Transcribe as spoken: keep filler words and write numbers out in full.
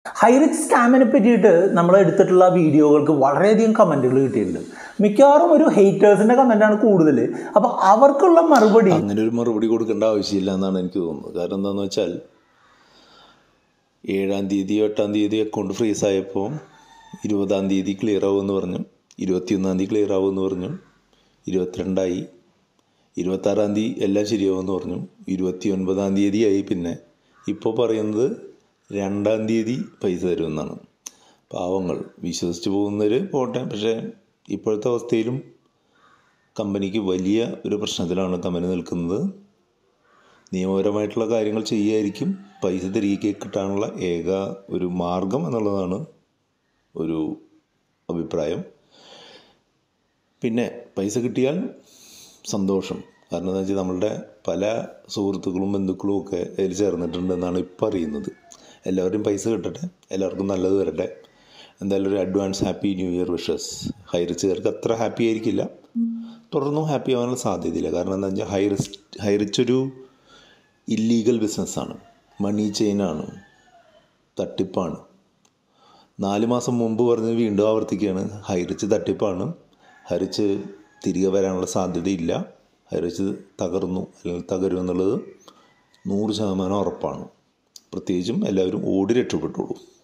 ഹൈറിച്ച് സ്കാമിനെ പറ്റിയിട്ട് നമ്മൾ എടുത്തിട്ടുള്ള വീഡിയോകൾക്ക് വളരെയധികം കമൻറ്റുകൾ കിട്ടിയിട്ടുണ്ട്. മിക്കവാറും ഒരു ഹെയ്റ്റേഴ്സിൻ്റെ കമൻറ്റാണ് കൂടുതൽ. അപ്പോൾ അവർക്കുള്ള മറുപടി അങ്ങനെ ഒരു മറുപടി കൊടുക്കേണ്ട ആവശ്യമില്ല എന്നാണ് എനിക്ക് തോന്നുന്നത്. കാരണം എന്താണെന്ന് വെച്ചാൽ ഏഴാം തീയതി എട്ടാം തീയതി അക്കൗണ്ട് ഫ്രീസ് ആയപ്പോൾ ഇരുപതാം തീയതി ക്ലിയർ ആവുമെന്ന് പറഞ്ഞു, ഇരുപത്തിയൊന്നാം തീയതി ക്ലിയർ ആവുമെന്ന് പറഞ്ഞു, ഇരുപത്തിരണ്ടായി, ഇരുപത്താറാം തീയതി എല്ലാം ശരിയാവുമെന്ന് പറഞ്ഞു, ഇരുപത്തി ഒൻപതാം തീയതിയായി. പിന്നെ ഇപ്പോൾ പറയുന്നത് രണ്ടാം തീയതി പൈസ തരുമെന്നാണ്. പാവങ്ങൾ വിശ്വസിച്ച് പോകുന്നവർ പോട്ടെ. പക്ഷേ ഇപ്പോഴത്തെ അവസ്ഥയിലും കമ്പനിക്ക് വലിയ ഒരു പ്രശ്നത്തിലാണ് കമ്പനി നിൽക്കുന്നത്. നിയമപരമായിട്ടുള്ള കാര്യങ്ങൾ ചെയ്യായിരിക്കും പൈസ തിരികെ കിട്ടാനുള്ള ഏക ഒരു മാർഗം എന്നുള്ളതാണ് ഒരു അഭിപ്രായം. പിന്നെ പൈസ കിട്ടിയാൽ സന്തോഷം. കാരണം എന്താ വെച്ചാൽ നമ്മളുടെ പല സുഹൃത്തുക്കളും ബന്ധുക്കളും ഒക്കെ അതിൽ ചേർന്നിട്ടുണ്ടെന്നാണ് ഇപ്പോൾ അറിയുന്നത്. എല്ലാവരുടെയും പൈസ കിട്ടട്ടെ, എല്ലാവർക്കും നല്ലത് വരട്ടെ. എന്തായാലും ഒരു advance happy new year wishes. ഹൈറിച്ചുകാർക്ക് അത്ര ഹാപ്പി ആയിരിക്കില്ല, തുടർന്നും ഹാപ്പി ആവാനുള്ള സാധ്യതയില്ല. കാരണം എന്താ വെച്ചാൽ ഹൈറിച്ച് ഹൈറിച്ചൊരു ഇല്ലീഗൽ ബിസിനസ്സാണ്, മണി ചെയിനാണ്, തട്ടിപ്പാണ്. നാല് മാസം മുമ്പ് പറഞ്ഞത് വീണ്ടും ആവർത്തിക്കുകയാണ്, ഹൈറിച്ച് തട്ടിപ്പാണ്, ഹൈറിച്ച് തിരികെ വരാനുള്ള സാധ്യതയില്ല, ഹൈറിച്ച് തകർന്നു അല്ലെങ്കിൽ തകരും എന്നുള്ളത് നൂറ് ശതമാനം ഉറപ്പാണ്. പ്രത്യേകിച്ചും എല്ലാവരും ഓടി രക്ഷപ്പെട്ടുള്ളൂ.